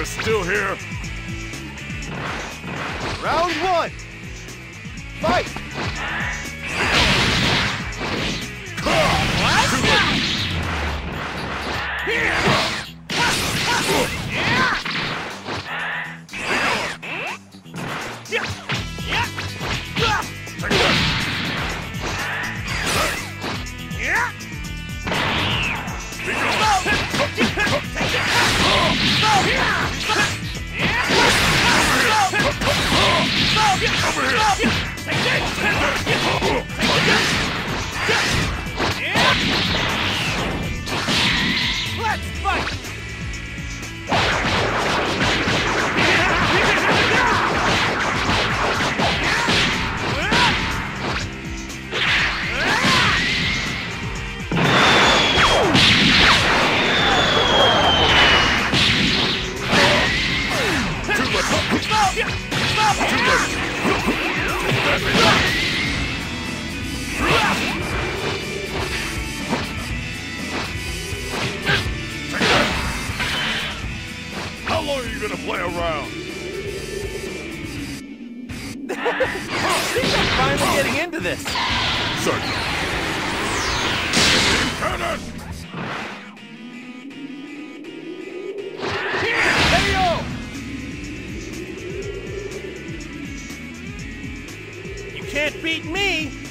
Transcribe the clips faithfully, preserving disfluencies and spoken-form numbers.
You're still here? Round one. Fight! Let's fight! How long are you gonna play around? I think I'm finally getting into this. Certainly. Cannon! Hey-yo! You can't beat me!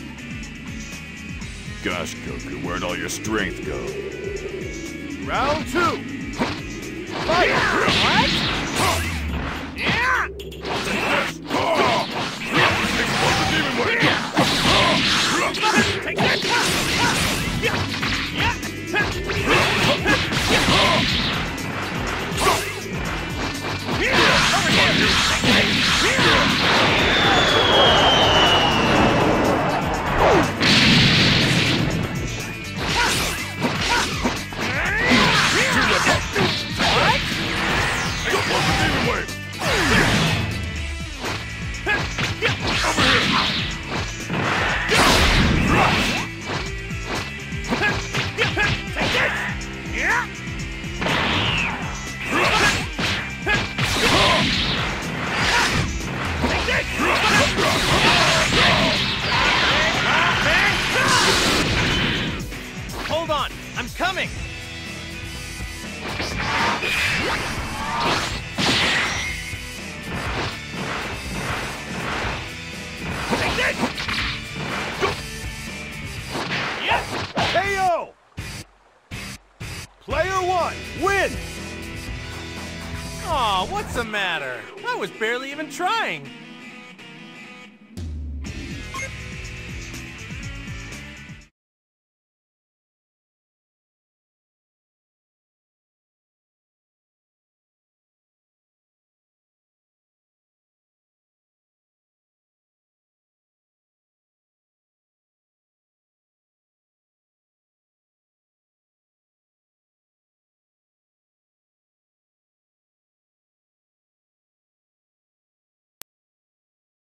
Gosh, Goku, where'd all your strength go? Round two. Fight! What? Take that! Hold on, I'm coming! Take this! Yes! K O! Player one, win! Aw, what's the matter? I was barely even trying.